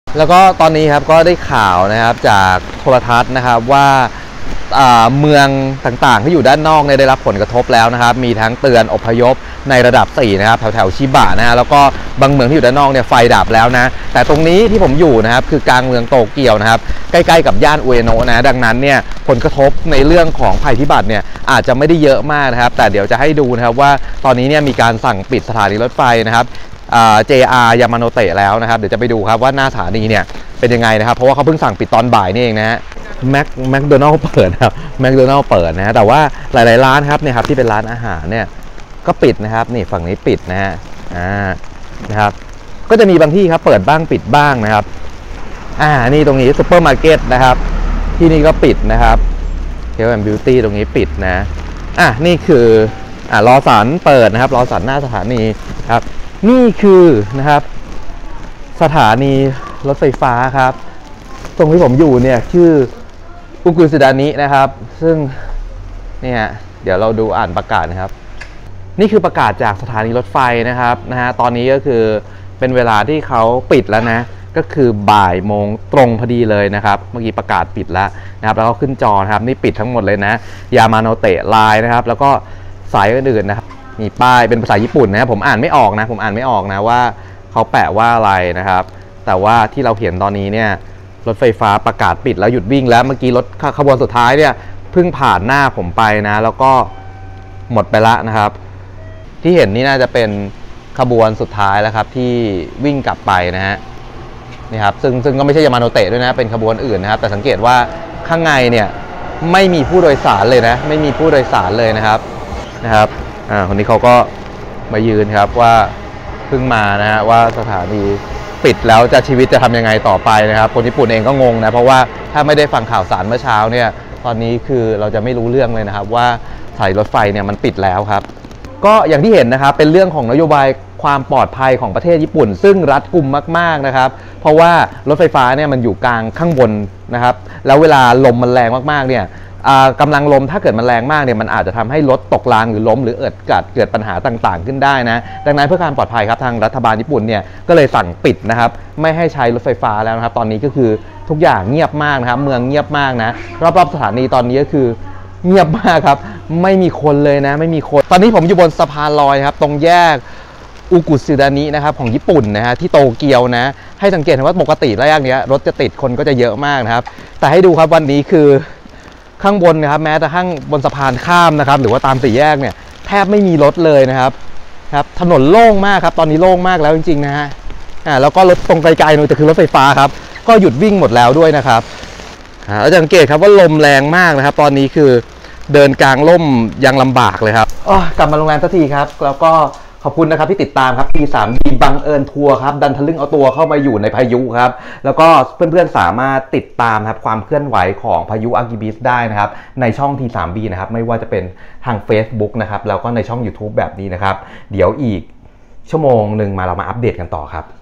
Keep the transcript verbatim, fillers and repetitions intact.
แล้วก็ตอนนี้ครับก็ได้ข่าวนะครับจากโทรทัศน์นะครับว่าเมืองต่างๆที่อยู่ด้านนอกเนี่ยได้รับผลกระทบแล้วนะครับมีทั้งเตือนอพยพในระดับสี่นะครับแถวๆชิบะนะฮะแล้วก็บางเมืองที่อยู่ด้านนอกเนี่ยไฟดับแล้วนะแต่ตรงนี้ที่ผมอยู่นะครับคือกลางเมืองโตเกียวนะครับใกล้ๆกับย่านอุเอโนะนะดังนั้นเนี่ยผลกระทบในเรื่องของภัยพิบัติเนี่ยอาจจะไม่ได้เยอะมากนะครับแต่เดี๋ยวจะให้ดูนะครับว่าตอนนี้เนี่ยมีการสั่งปิดสถานีรถไฟนะครับเจ อาร์ ยามาโนเตะแล้วนะครับเดี๋ยวจะไปดูครับว่าหน้าสถานีเนี่ยเป็นยังไงนะครับเพราะว่าเขาเพิ่งสั่งปิดตอนบ่ายนี่เองนะฮะแม็กแมคโดนัลล์เปิดครับแมคโดนัลล์เปิดนะฮะแต่ว่าหลายๆร้านครับเนี่ยครับที่เป็นร้านอาหารเนี่ยก็ปิดนะครับนี่ฝั่งนี้ปิดนะฮะอ่านะครับก็จะมีบางที่ครับเปิดบ้างปิดบ้างนะครับอ่านี่ตรงนี้ซุปเปอร์มาร์เก็ตนะครับที่นี่ก็ปิดนะครับเฮลท์แอนด์บิวตี้ตรงนี้ปิดนะอ่ะนี่คืออ่ารอสันเปิดนะครับรอสันหน้าสถานีครับนี่คือนะครับสถานีรถไฟฟ้าครับตรงที่ผมอยู่เนี่ยชื่ออุกุสิดานินะครับซึ่งเนี่ยเดี๋ยวเราดูอ่านประกาศนะครับนี่คือประกาศจากสถานีรถไฟนะครับนะฮะตอนนี้ก็คือเป็นเวลาที่เขาปิดแล้วนะก็คือบ่ายโมงตรงพอดีเลยนะครับเมื่อกี้ประกาศปิดแล้วนะครับแล้วก็ขึ้นจอครับนี่ปิดทั้งหมดเลยนะยามาโนเตะไลน์นะครับแล้วก็สายอื่นๆนะครับมีป้ายเป็นภาษาญี่ปุ่นนะผมอ่านไม่ออกนะผมอ่านไม่ออกนะว่าเขาแปะว่าอะไรนะครับแต่ว่าที่เราเห็นตอนนี้เนี่ยรถไฟฟ้าประกาศปิดแล้วหยุดวิ่งแล้วเมื่อกี้รถขบวนสุดท้ายเนี่ยเพิ่งผ่านหน้าผมไปนะแล้วก็หมดไปละนะครับที่เห็นนี่น่าจะเป็นขบวนสุดท้ายแล้วครับที่วิ่งกลับไปนะฮะนี่ครับซึ่งซึ่งก็ไม่ใช่ยามาโนเตะด้วยนะเป็นขบวนอื่นนะครับแต่สังเกตว่าข้างในเนี่ยไม่มีผู้โดยสารเลยนะไม่มีผู้โดยสารเลยนะครับนะครับอ่าคนนี้เขาก็มายืนครับว่าเพิ่งมานะฮะว่าสถานีปิดแล้วจะชีวิตจะทำยังไงต่อไปนะครับคนญี่ปุ่นเองก็งงนะเพราะว่าถ้าไม่ได้ฟังข่าวสารเมื่อเช้าเนี่ยตอนนี้คือเราจะไม่รู้เรื่องเลยนะครับว่าสถานีรถไฟเนี่ยมันปิดแล้วครับก็อย่างที่เห็นนะครับเป็นเรื่องของนโยบายความปลอดภัยของประเทศญี่ปุ่นซึ่งรัดกุมมากๆนะครับเพราะว่ารถไฟฟ้าเนี่ยมันอยู่กลางข้างบนนะครับแล้วเวลาลมมันแรงมากๆเนี่ยกำลังลมถ้าเกิดมันแรงมากเนี่ยมันอาจจะทำให้รถตกรางหรือล้มหรือเกิดเกิดเกิดปัญหาต่างๆขึ้นได้นะดังนั้นเพื่อการปลอดภัยครับทางรัฐบาลญี่ปุ่นเนี่ยก็เลยสั่งปิดนะครับไม่ให้ใช้รถไฟฟ้าแล้วนะครับตอนนี้ก็คือทุกอย่างเงียบมากนะครับเมืองเงียบมากนะรอบๆสถานีตอนนี้ก็คือเงียบมากครับไม่มีคนเลยนะไม่มีคนตอนนี้ผมอยู่บนสะพานลอยครับตรงแยกอุกุสิดานินะครับของญี่ปุ่นนะฮะที่โตเกียวนะให้สังเกตว่าปกติระยะนี้รถจะติดคนก็จะเยอะมากนะครับแต่ให้ดูครับวันนี้คือข้างบนนะครับแม้แต่ข้างบนสะพานข้ามนะครับหรือว่าตามสี่แยกเนี่ยแทบไม่มีรถเลยนะครับครับถนนโล่งมากครับตอนนี้โล่งมากแล้วจริงๆนะฮะอ่าแล้วก็รถตรงไกลๆนู่นจะคือรถไฟฟ้าครับก็หยุดวิ่งหมดแล้วด้วยนะครับอ่าแล้วสังเกตครับว่าลมแรงมากนะครับตอนนี้คือเดินกลางร่มยังลำบากเลยครับอ๋อกลับมาโรงแรมสักทีครับแล้วก็ขอบคุณนะครับที่ติดตามครับ ที ทรี บี บังเอิญทัวร์ครับดันทะลึ่งเอาตัวเข้ามาอยู่ในพายุครับแล้วก็เพื่อนๆสามารถติดตามครับความเคลื่อนไหวของพายุอากิบิสได้นะครับในช่อง ที ทรี บี นะครับไม่ว่าจะเป็นทาง Facebook นะครับแล้วก็ในช่อง YouTube แบบนี้นะครับเดี๋ยวอีกชั่วโมงหนึ่งมาเรามาอัปเดตกันต่อครับ